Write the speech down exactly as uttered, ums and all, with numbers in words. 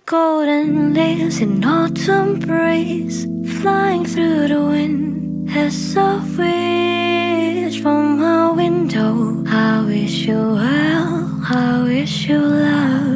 Golden leaves in autumn breeze, flying through the wind as a wish from my window. I wish you well, I wish you love.